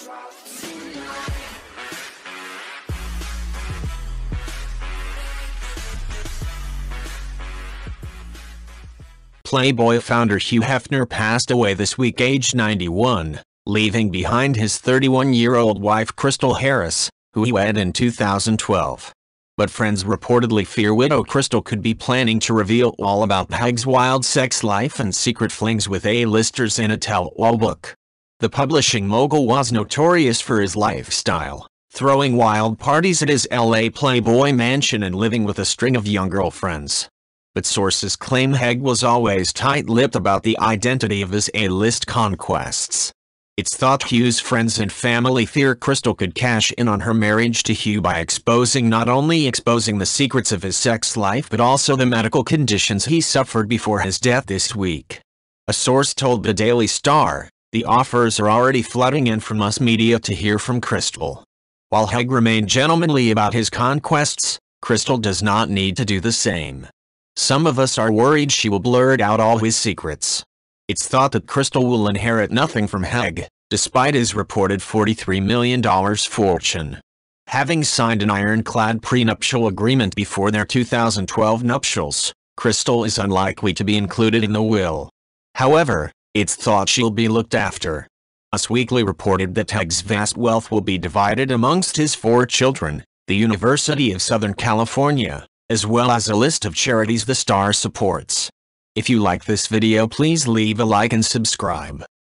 Playboy founder Hugh Hefner passed away this week aged 91, leaving behind his 31-year-old wife Crystal Harris, who he wed in 2012. But friends reportedly fear widow Crystal could be planning to reveal all about Hug's wild sex life and secret flings with A-listers in a tell-all book. The publishing mogul was notorious for his lifestyle, throwing wild parties at his LA Playboy mansion and living with a string of young girlfriends. But sources claim Hug was always tight-lipped about the identity of his A-list conquests. It's thought Hugh's friends and family fear Crystal could cash in on her marriage to Hugh by not only exposing the secrets of his sex life but also the medical conditions he suffered before his death this week. A source told the Daily Star, "The offers are already flooding in from us media to hear from Crystal." While Hug remained gentlemanly about his conquests, Crystal does not need to do the same. Some of us are worried she will blurt out all his secrets. It's thought that Crystal will inherit nothing from Hug, despite his reported $43 million fortune. Having signed an ironclad prenuptial agreement before their 2012 nuptials, Crystal is unlikely to be included in the will. However, it's thought she'll be looked after. Us Weekly reported that Hug's vast wealth will be divided amongst his 4 children, the University of Southern California, as well as a list of charities the star supports. If you like this video, please leave a like and subscribe.